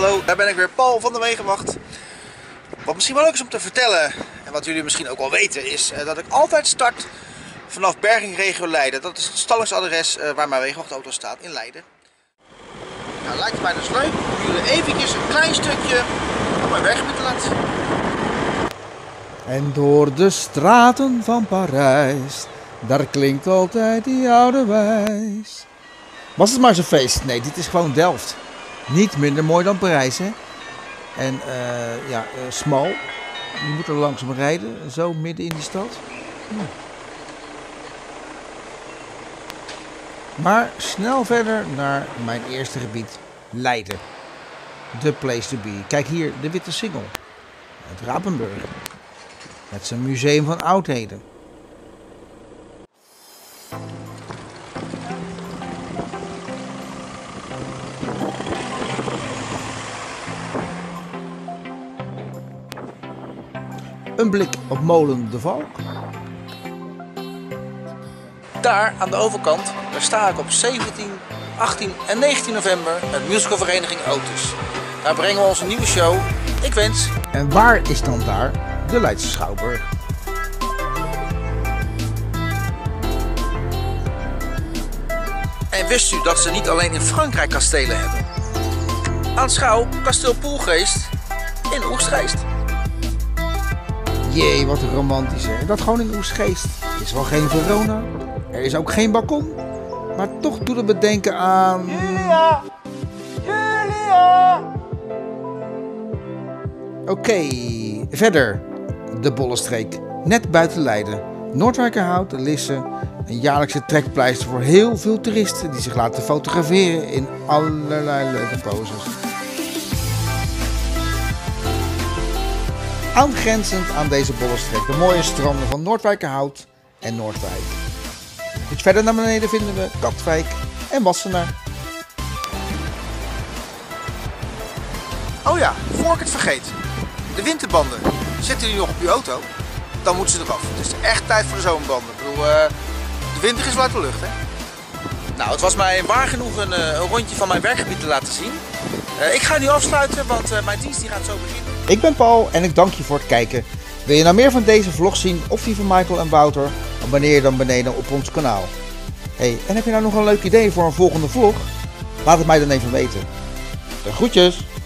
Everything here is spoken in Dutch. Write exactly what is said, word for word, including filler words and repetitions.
Hallo, daar ben ik weer, Paul van de Wegenwacht. Wat misschien wel leuk is om te vertellen, en wat jullie misschien ook al weten, is dat ik altijd start vanaf Berging Regio Leiden. Dat is het stallingsadres waar mijn wegenwachtauto staat in Leiden. Nou, lijkt het mij dus leuk om jullie eventjes een klein stukje op mijn werkgebied te laten zien. En door de straten van Parijs, daar klinkt altijd die oude wijs. Was het maar zo'n feest? Nee, dit is gewoon Delft. Niet minder mooi dan Parijs, hè? En uh, ja, uh, smal. Je moet er langzaam rijden, zo midden in die stad. Hm. Maar snel verder naar mijn eerste gebied, Leiden. The place to be. Kijk hier, de Witte Singel. Het Rapenburg. Met zijn museum van oudheden. Een blik op Molen de Valk. Daar aan de overkant, daar sta ik op zeventien, achttien en negentien november met musicalvereniging Otis. Daar brengen we onze nieuwe show, Ik Wens. En waar is dan daar de Leidse Schouwburg? En wist u dat ze niet alleen in Frankrijk kastelen hebben? Aanschouw kasteel Poelgeest in Oegstgeest. Jee, wat romantisch hè. Dat gewoon in Oegstgeest. Er is wel geen Verona. Er is ook geen balkon. Maar toch doet het me denken aan... Julia! Julia! Oké, okay, verder. De Bollenstreek. Net buiten Leiden. Noordwijkerhout, Lisse. Een jaarlijkse trekpleister voor heel veel toeristen die zich laten fotograferen in allerlei leuke poses. Aangrenzend aan deze Bollenstreek de mooie stranden van Noordwijkerhout en Noordwijk. Iets verder naar beneden vinden we Katwijk en Wassenaar. Oh ja, voor ik het vergeet. De winterbanden. Zitten jullie nog op uw auto? Dan moeten ze eraf. Het is echt tijd voor de zomerbanden. Ik bedoel, uh, de winter is wel uit de lucht, hè? Nou, het was mij waar genoeg een, uh, een rondje van mijn werkgebied te laten zien. Uh, ik ga nu afsluiten, want uh, mijn dienst die gaat zo beginnen. Ik ben Paul en ik dank je voor het kijken. Wil je nou meer van deze vlog zien of die van Michael en Wouter? Abonneer je dan beneden op ons kanaal. Hey, en heb je nou nog een leuk idee voor een volgende vlog? Laat het mij dan even weten. De groetjes!